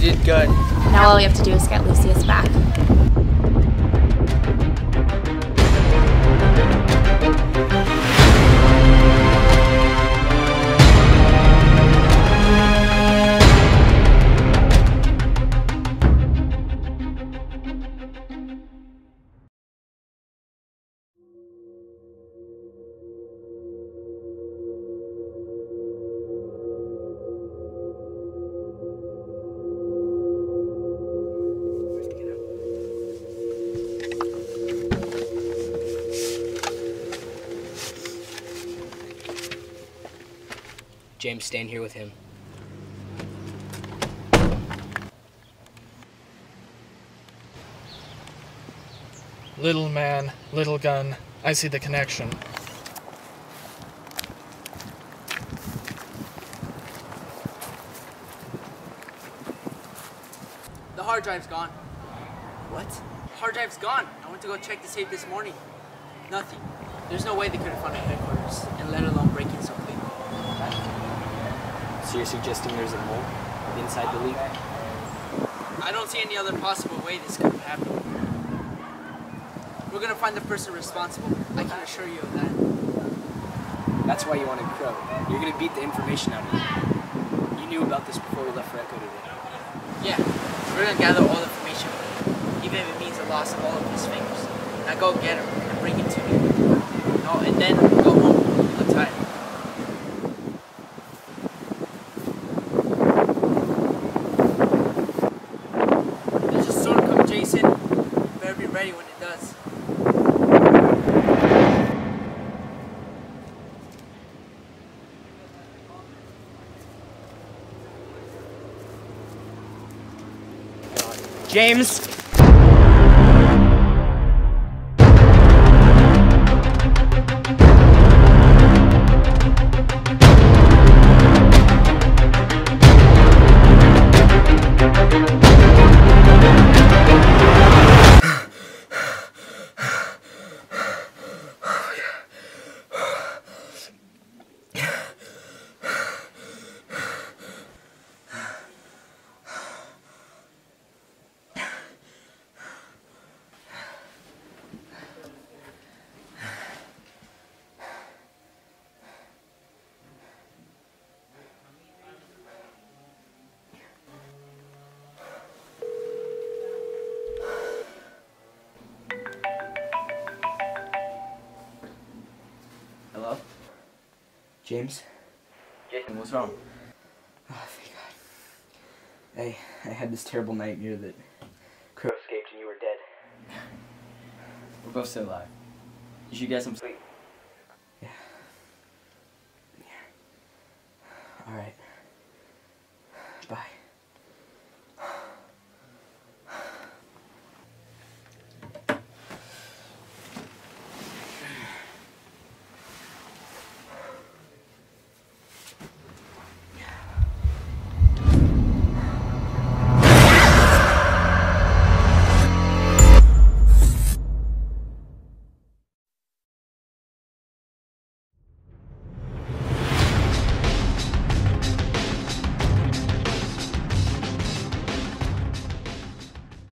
did good. Now all we have to do is get Lucius back. James, stand here with him. Little man, little gun. I see the connection. The hard drive's gone. What? The hard drive's gone. I went to go check the safe this morning. Nothing. There's no way they could have found our headquarters, and let alone break in so quick. So you're suggesting there's a mole inside the leak? I don't see any other possible way this could have happened. We're gonna find the person responsible. I can assure you of that. That's why you wanted Crow. You're gonna beat the information out of him. You knew about this before we left for Echo today. Yeah, we're gonna gather all the information, even if it means the loss of all of his fingers. Now go get him and bring him to me. No, and then go home. I'm tired. There's a storm coming, Jason. Better be ready when it does. James! Hello? James? Jason, what's wrong? Oh, thank God. I had this terrible nightmare that Crow escaped and you were dead. We're both still alive. You should get some sleep. Yeah. Alright.